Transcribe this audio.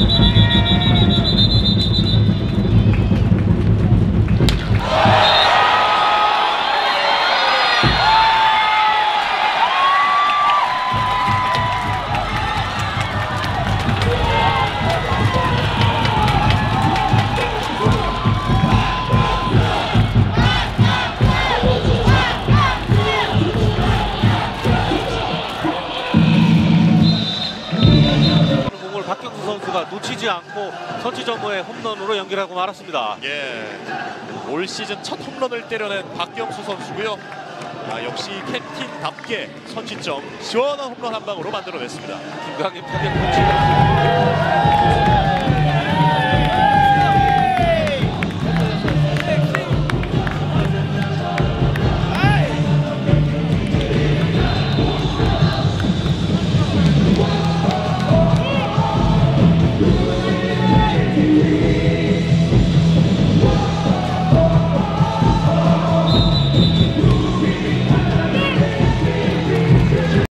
박경수 선수가 놓치지 않고 선취점호의 홈런으로 연결하고 말았습니다. 예, 올 시즌 첫 홈런을 때려낸 박경수 선수고요. 역시 캡틴답게 선취점 시원한 홈런 한 방으로 만들어냈습니다. 김강인 타격 코치가